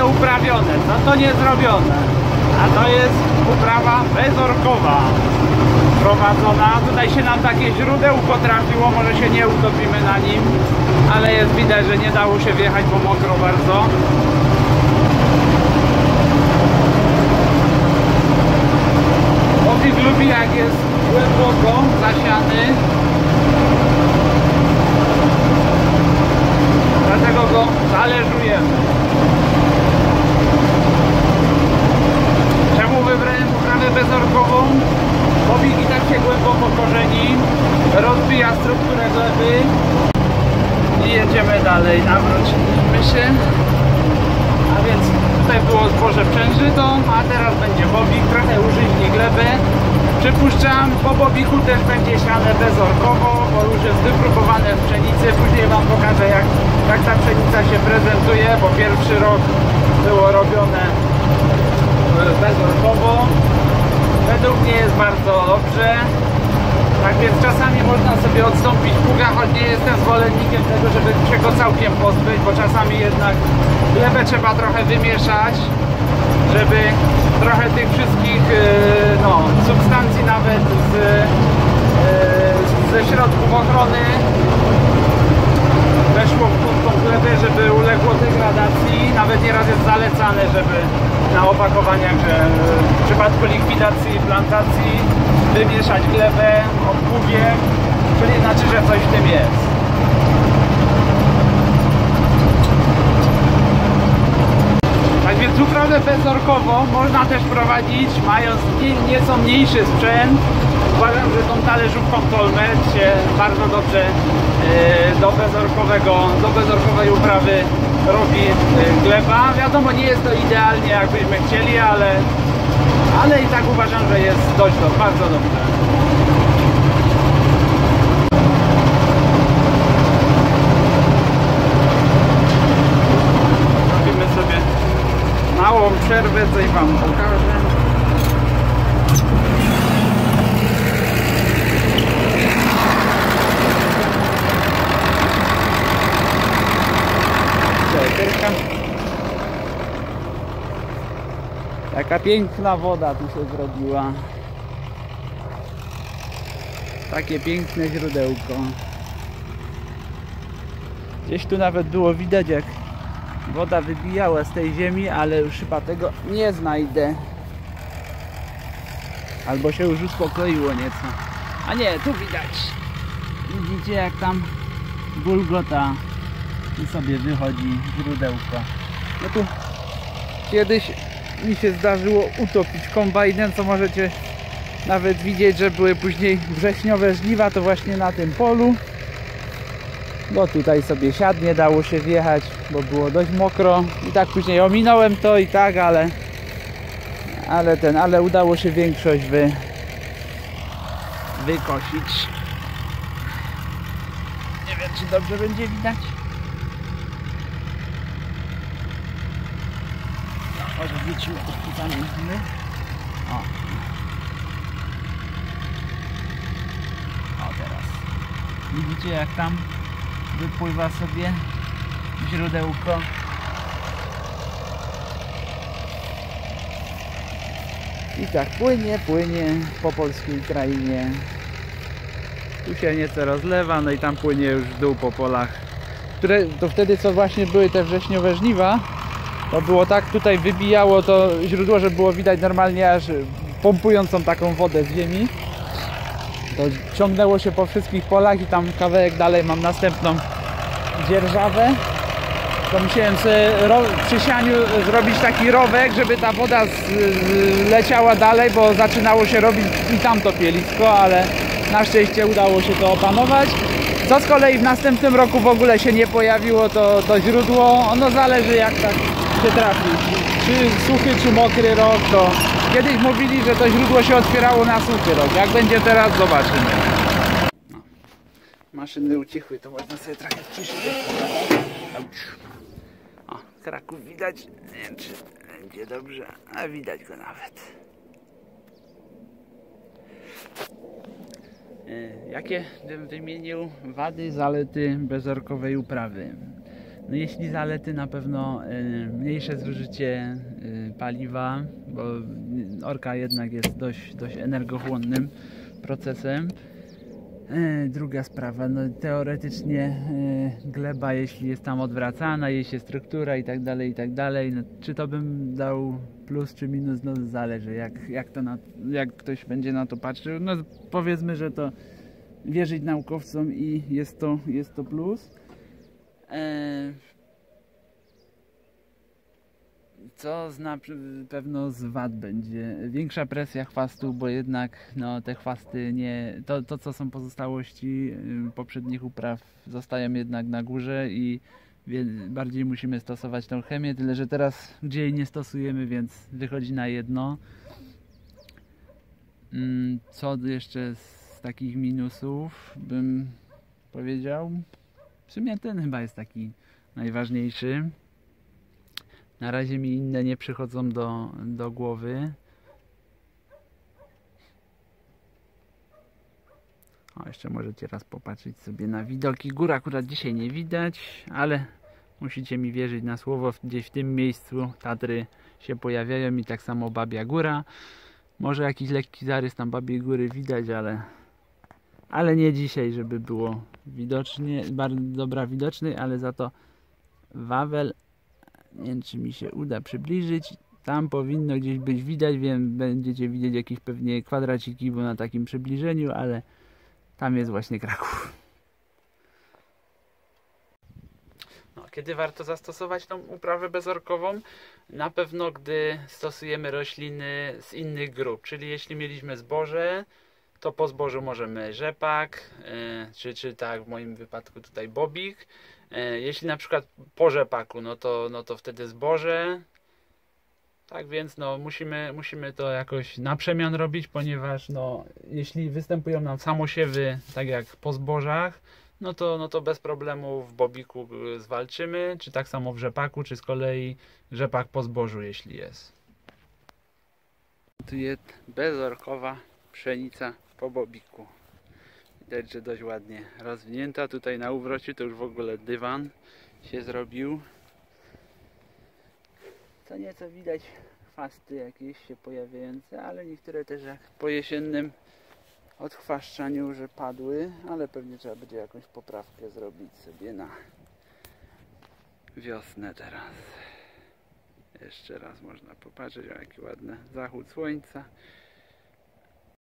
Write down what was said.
uprawione, co to nie zrobione. A to jest uprawa bezorkowa prowadzona. Tutaj się nam takie źródełko trafiło, może się nie utopimy na nim, ale jest widać, że nie dało się wjechać, bo mokro bardzo. Bobik lubi, jak jest głęboko zasiany, dlatego go zależujemy. Czemu wybrałem uprawę bezorkową? Bobik i tak się głęboko korzeni, rozbija strukturę gleby i jedziemy dalej. Nawróciliśmy się, a więc tutaj było zboże przężyto, a teraz będzie bobik, trochę użyźni glebę. Przypuszczam, po bobiku też będzie siane bezorkowo, bo już jest wypróbowane w pszenicy. Później wam pokażę, jak ta pszenica się prezentuje, bo pierwszy rok było robione bezorkowo. Według mnie jest bardzo dobrze. Tak więc czasami można sobie odstąpić pługa, choć nie jestem zwolennikiem tego, żeby się go całkiem pozbyć, bo czasami jednak glebę trzeba trochę wymieszać, żeby trochę tych wszystkich substancji nawet ze środków ochrony weszło w tą glebę, żeby uległo degradacji. Nawet nieraz jest zalecane, żeby na opakowaniach, że w przypadku likwidacji plantacji wymieszać glebę odpługiem, czyli znaczy, że coś w tym jest. Tak więc uprawę bezorkową można też prowadzić, mając nieco mniejszy sprzęt. Uważam, że tą talerzówką Tolmet się bardzo dobrze do bezorkowej uprawy robi gleba. Wiadomo, nie jest to idealnie, jakbyśmy chcieli, ale i tak uważam, że jest bardzo dobrze. Robimy sobie małą przerwę, coś wam pokażę. Jaka piękna woda tu się zrobiła. Takie piękne źródełko. Gdzieś tu nawet było widać, jak woda wybijała z tej ziemi, ale już chyba tego nie znajdę. Albo się już uspokoiło nieco. A nie, tu widać. Widzicie, jak tam bulgota i sobie wychodzi źródełko. No tu kiedyś mi się zdarzyło utopić kombajnem, co możecie nawet widzieć, że były później wrześniowe żniwa, to właśnie na tym polu, bo tutaj sobie siadnie dało się wjechać, bo było dość mokro i tak później ominąłem to i tak, ale udało się większość wykosić. Nie wiem, czy dobrze będzie widać. Może wrócimy, odpucamy zimy. O, teraz. Widzicie, jak tam wypływa sobie źródełko. I tak płynie po polskiej krainie. Tu się nieco rozlewa, no i tam płynie już w dół po polach, które to wtedy, co właśnie były te wrześniowe żniwa, to było tak, tutaj wybijało to źródło, że było widać normalnie aż pompującą taką wodę z ziemi. To ciągnęło się po wszystkich polach i tam kawałek dalej mam następną dzierżawę. To musiałem sobie przy sianiu zrobić taki rowek, żeby ta woda leciała dalej, bo zaczynało się robić i tamto pielisko, ale na szczęście udało się to opanować. Co z kolei w następnym roku w ogóle się nie pojawiło to źródło. Ono zależy, jak tak się trafi. Czy suchy, czy mokry rok, to kiedyś mówili, że to źródło się otwierało na suchy rok. Jak będzie teraz, zobaczymy. No. Maszyny ucichły, to można sobie trochę wciszyć. O, Kraków widać. Nie wiem, czy będzie dobrze, a widać go nawet. Jakie bym wymienił wady, zalety bezorkowej uprawy? No jeśli zalety, na pewno mniejsze zużycie paliwa, bo orka jednak jest dość energochłonnym procesem. Druga sprawa, no teoretycznie gleba, jeśli jest tam odwracana, jej się struktura i tak dalej, no, czy to bym dał plus czy minus, no zależy jak ktoś będzie na to patrzył. No powiedzmy, że to wierzyć naukowcom i jest to plus. Co pewno z wad będzie większa presja chwastu, bo jednak no, te chwasty nie, to co są pozostałości poprzednich upraw, zostają jednak na górze i bardziej musimy stosować tą chemię, tyle że teraz gdzie jej nie stosujemy, więc wychodzi na jedno. Co jeszcze z takich minusów bym powiedział? W sumie ten chyba jest taki najważniejszy. Na razie mi inne nie przychodzą do głowy. O, jeszcze możecie raz popatrzeć sobie na widoki. Gór akurat dzisiaj nie widać, ale musicie mi wierzyć na słowo. Gdzieś w tym miejscu Tatry się pojawiają i tak samo Babia Góra. Może jakiś lekki zarys tam Babiej Góry widać, ale nie dzisiaj, żeby było widocznie, bardzo dobra widoczny, ale za to Wawel. Nie wiem, czy mi się uda przybliżyć. Tam powinno gdzieś być widać. Wiem, będziecie widzieć jakieś pewnie kwadraciki, bo na takim przybliżeniu, ale tam jest właśnie Kraków. No, kiedy warto zastosować tą uprawę bezorkową? Na pewno, gdy stosujemy rośliny z innych grup. Czyli jeśli mieliśmy zboże, to po zbożu możemy rzepak, czy tak w moim wypadku tutaj bobik. Jeśli na przykład po rzepaku, no to wtedy zboże. Tak więc no, musimy to jakoś na przemian robić, ponieważ no, jeśli występują nam samosiewy, tak jak po zbożach, no to bez problemu w bobiku zwalczymy, czy tak samo w rzepaku, czy z kolei rzepak po zbożu, jeśli jest. Tu jest bezorkowa pszenica po bobiku. Widać, że dość ładnie rozwinięta. Tutaj na uwrocie to już w ogóle dywan się zrobił. Co nieco widać chwasty jakieś się pojawiające, ale niektóre też jak po jesiennym odchwaszczaniu, że padły, ale pewnie trzeba będzie jakąś poprawkę zrobić sobie na wiosnę teraz. Jeszcze raz można popatrzeć, o jaki ładny zachód słońca.